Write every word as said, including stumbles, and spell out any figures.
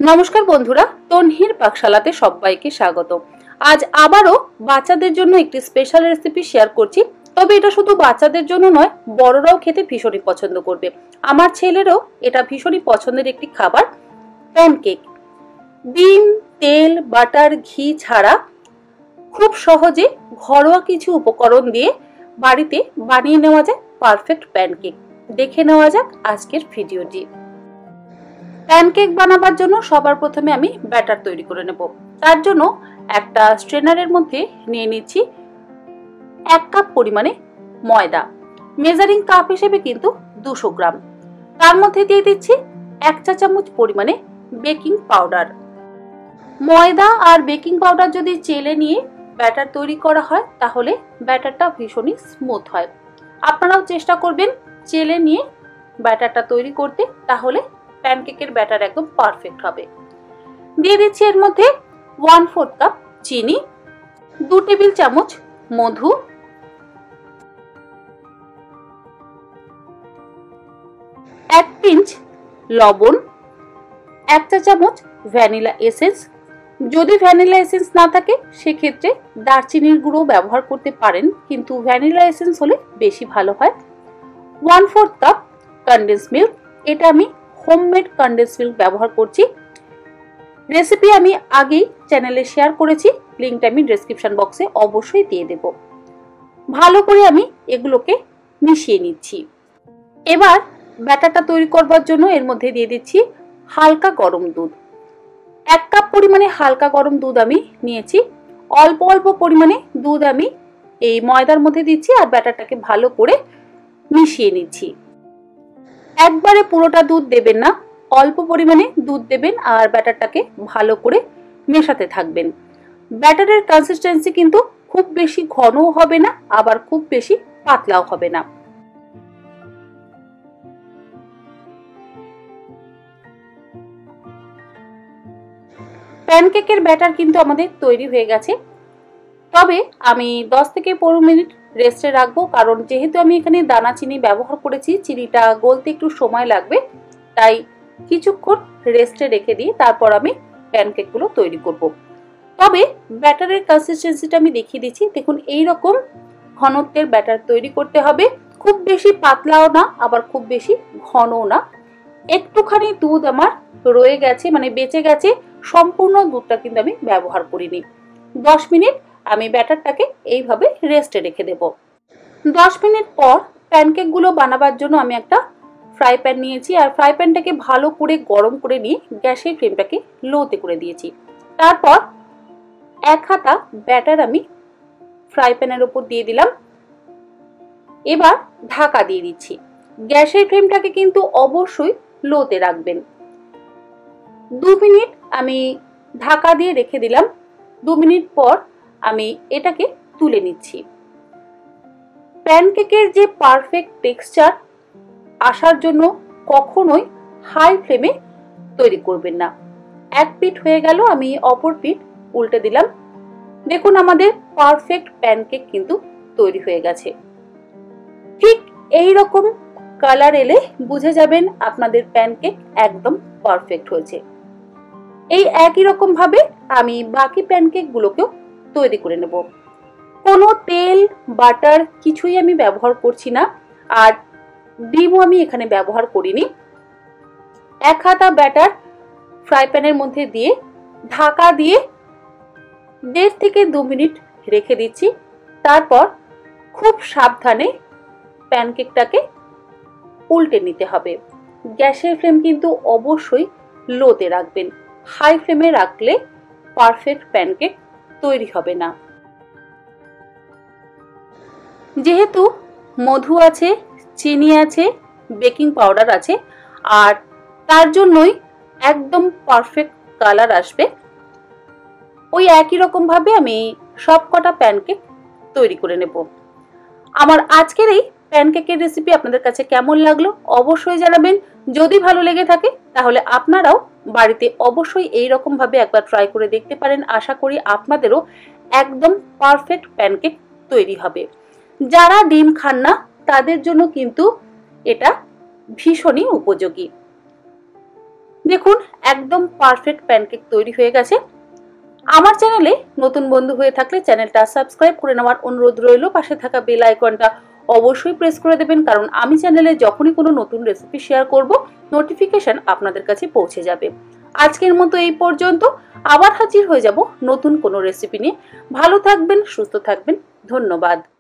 নমস্কার বন্ধুরা, তনহির পাকশালাতে সবাইকে স্বাগত। আজ আবারও বাচ্চাদের জন্য একটি স্পেশাল রেসিপি শেয়ার করছি। তবে এটা শুধু বাচ্চাদের জন্য নয়, বড়রাও খেতে ভীষণই পছন্দ করবে। আমার ছেলেরও এটা ভীষণই পছন্দের একটি খাবার, প্যানকেক। ডিম, তেল, বাটার, ঘি ছাড়া খুব সহজে ঘরোয়া কিছু উপকরণ দিয়ে বাড়িতে বানিয়ে নেওয়া যায় পারফেক্ট প্যানকেক। দেখে নেওয়া যাক আজকের ভিডিওটি। প্যানকেক বানাবার জন্য সবার প্রথমে আমি ব্যাটার তৈরি করে নেব। তার জন্য একটা স্ট্রেনারের মধ্যে নিয়ে নিচ্ছি এক কাপ পরিমাণে ময়দা, মেজারিং কাপ হিসেবে কিন্তু দুশো গ্রাম। তার মধ্যে দিয়ে দিচ্ছি এক চা চামচ পরিমাণে বেকিং পাউডার। ময়দা আর বেকিং পাউডার যদি চেলে নিয়ে ব্যাটার তৈরি করা হয় তাহলে ব্যাটারটা ভীষণই স্মুথ হয়। আপনারাও চেষ্টা করবেন চেলে নিয়ে ব্যাটারটা তৈরি করতে, তাহলে প্যানকেকের ব্যাটার একদম পারফেক্ট হবে। দিয়ে দিচ্ছি এর মধ্যে ওয়ান ফোর্থ কাপ চিনি, দু টেবিল চামচ মধু, এক পিঞ্চ লবণ, এক চা চামচ ভ্যানিলা এসেন্স। যদি ভ্যানিলা এসেন্স না থাকে সেক্ষেত্রে দারচিনির গুঁড়ো ব্যবহার করতে পারেন, কিন্তু ভ্যানিলা এসেন্স হলে বেশি ভালো হয়। One fourth cup condense milk, এটা আমি হোমমেড কনডেন্স মিল্ক ব্যবহার করছি। রেসিপি আমি আগেই চ্যানেলে শেয়ার করেছি, লিঙ্কটা আমি ডেসক্রিপশন বক্সে অবশ্যই দিয়ে দেব। ভালো করে আমি এগুলোকে মিশিয়ে নিচ্ছি। এবার ব্যাটারটা তৈরি করবার জন্য এর মধ্যে দিয়ে দিচ্ছি হালকা গরম দুধ। এক কাপ পরিমাণে হালকা গরম দুধ আমি নিয়েছি। অল্প অল্প পরিমাণে দুধ আমি এই ময়দার মধ্যে দিচ্ছি আর ব্যাটারটাকে ভালো করে মিশিয়ে নিচ্ছি। একবারে পুরোটা দুধ দেবেন না, অল্প পরিমাণে দুধ দেবেন আর ব্যাটারটাকে ভালো করে মেশাতে থাকবেন। ব্যাটারের কনসিস্টেন্সি কিন্তু খুব বেশি ঘনও হবে না, আবার খুব বেশি পাতলাও হবে না। প্যানকেকের ব্যাটার কিন্তু আমাদের তৈরি হয়ে গেছে। তবে আমি দশ থেকে পনেরো মিনিট রেস্টে রাখবো, কারণ যেহেতু আমি এখানে দানা চিনি ব্যবহার করেছি, চিনিটা গলতে একটু সময় লাগবে, তাই কিছুক্ষণ রেস্টে রেখে দিয়ে তারপর আমি প্যানকেকগুলো তৈরি করব। তবে ব্যাটারের কনসিস্টেন্সিটা আমি দেখিয়ে দিচ্ছি। দেখুন, এইরকম ঘনত্বের ব্যাটার তৈরি করতে হবে, খুব বেশি পাতলাও না আবার খুব বেশি ঘনও না। একটুখানি দুধ আমার রয়ে গেছে, মানে বেঁচে গেছে, সম্পূর্ণ দুধটা কিন্তু আমি ব্যবহার করিনি। দশ মিনিট আমি ব্যাটারটাকে এইভাবে রেস্টে রেখে দেব। দশ মিনিট পর প্যানকেকগুলো বানাবার জন্য আমি একটা ফ্রাই প্যান নিয়েছি আর ফ্রাই প্যানটাকে ভালো করে গরম করে নিয়ে গ্যাসের ফ্লেমটাকে লোতে করে দিয়েছি। তারপর এক হাতা ব্যাটার আমি ফ্রাই প্যানের উপর দিয়ে দিলাম। এবার ঢাকা দিয়ে দিচ্ছি। গ্যাসের ফ্লেমটাকে কিন্তু অবশ্যই লোতে রাখবেন। দু মিনিট আমি ঢাকা দিয়ে রেখে দিলাম। দু মিনিট পর আমি এটাকে তুলে নিচ্ছি। প্যানকেকের যে পারফেক্ট টেক্সচার আসার জন্য কখনোই হাই ফ্লেমে তৈরি করবেন না। এক পিঠ হয়ে গেল, আমি অপর পিঠ উল্টে দিলাম। দেখুন, আমাদের পারফেক্ট প্যানকেক কিন্তু তৈরি হয়ে গেছে। ঠিক এই রকম কালার এলে বুঝে যাবেন আপনাদের প্যানকেক একদম পারফেক্ট হয়েছে। এই একই রকম ভাবে আমি বাকি প্যানকেক গুলোকেও তৈরি করে নেব। কোনো তেল, বাটার কিছুই আমি ব্যবহার করছি না, আর ডিমও আমি এখানে ব্যবহার করিনি। এক হাতা ব্যাটার ফ্রাই প্যানের মধ্যে দিয়ে ঢাকা দিয়ে দেড় থেকে দু মিনিট রেখে দিচ্ছি। তারপর খুব সাবধানে প্যানকেকটাকে উল্টে নিতে হবে। গ্যাসের ফ্লেম কিন্তু অবশ্যই লোতে রাখবেন, হাই ফ্লেমে রাখলে পারফেক্ট প্যানকেক তৈরি হবে না। যেহেতু মধু আছে, চিনি আছে, বেকিং পাউডার আছে, আর তার জন্যই একদম পারফেক্ট কালার আসবে। ওই একই রকম ভাবে আমি সব কটা প্যানকেক তৈরি করে নেব। আমার আজকের এই প্যানকেকের রেসিপি আপনাদের কাছে কেমন লাগলো অবশ্যই জানাবেন। যদি ভালো লেগে থাকে তাহলে আপনারাও বাড়িতে অবশ্যই এই রকম ভাবে একবার ট্রাই করে দেখতে পারেন। আশা করি আপনাদেরও একদম পারফেক্ট প্যানকেক তৈরি হবে। যারা ডিম খান না তাদের জন্য কিন্তু এটা ভীষণই উপযোগী। দেখুন একদম পারফেক্ট প্যানকেক তৈরি হয়ে গেছে। আমার চ্যানেলে নতুন বন্ধু হয়ে থাকলে চ্যানেলটা সাবস্ক্রাইব করে নেওয়ার অনুরোধ রইল। পাশে থাকা বেল আইকনটা অবশ্যই প্রেস করে দেবেন, কারণ আমি চ্যানেলে যখনই কোনো নতুন রেসিপি শেয়ার করব নোটিফিকেশন আপনাদের কাছে পৌঁছে যাবে। আজকের মতো এই পর্যন্ত, আবার হাজির হয়ে যাব নতুন কোনো রেসিপি নিয়ে। ভালো থাকবেন, সুস্থ থাকবেন, ধন্যবাদ।